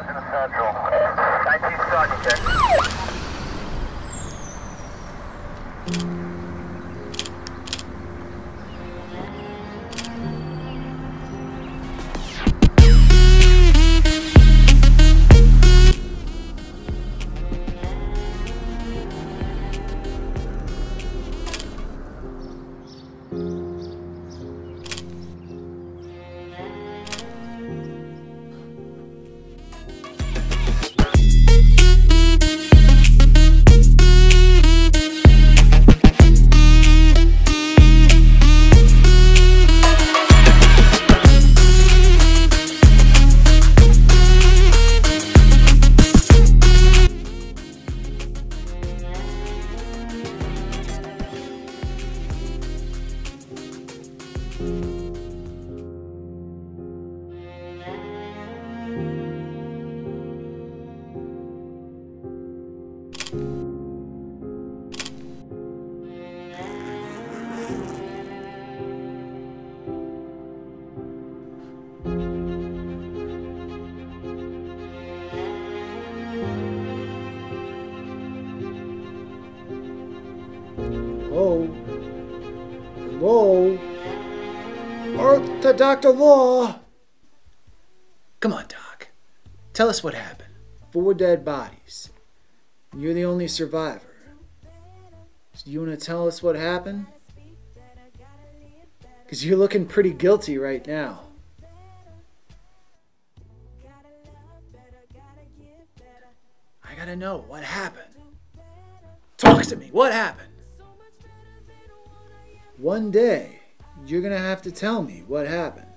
Central. 19 starting check. Hello? Hello? Earth to Dr. Law! Come on, Doc. Tell us what happened. 4 dead bodies. You're the only survivor. So do you want to tell us what happened? Because you're looking pretty guilty right now. I gotta know what happened. Talk to me. What happened? One day, you're going to have to tell me what happened.